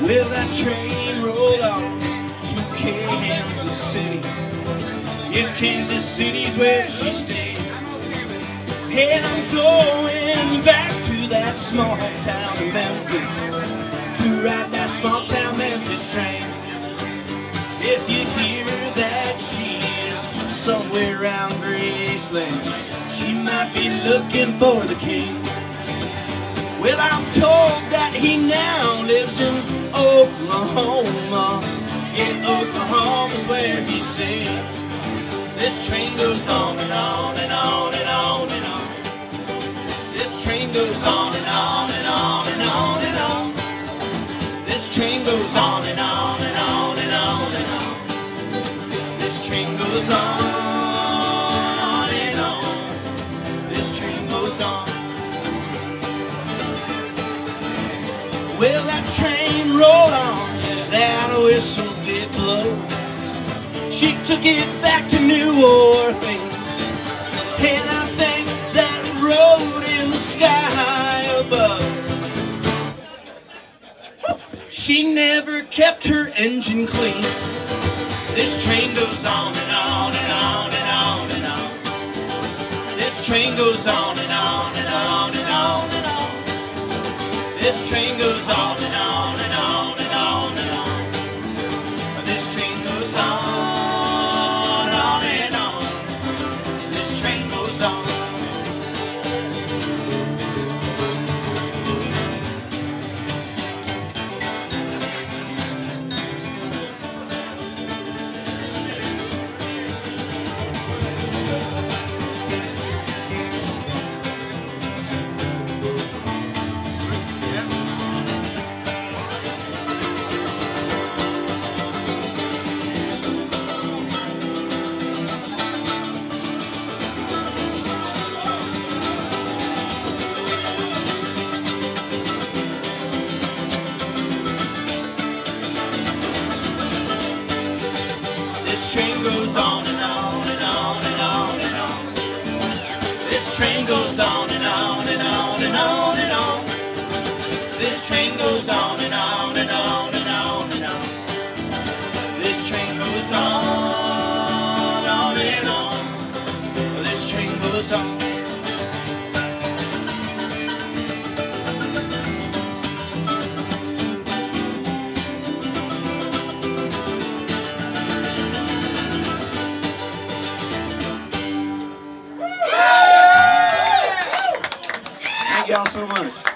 Well, that train rolled on to Kansas City. Yeah, Kansas City's where she stayed. And I'm going back to that small town of Memphis to ride that small town Memphis train. If you hear that she is somewhere around Graceland, she might be looking for the king. Well, I'm told that he now lives in Oklahoma. Yeah, Oklahoma's where he sings. This train goes on and on and on and on and on. This train goes on and on and on and on and on. This train goes on and on and on and on and on. This train goes on and on. This train goes on. Well, that train rolled on, that whistle did blow. She took it back to New Orleans, and I think that road in the sky above, she never kept her engine clean. This train goes on and on and on and on and on. This train goes on and on and on and on and on. This train goes on and on and on and on and on. This train goes on and on. This train goes on. This train goes on and on and on and on and on. This train goes on and on and on and on and on. This train goes on and on and on and on and on. This train goes on and on. This train goes on. Thank y'all so much.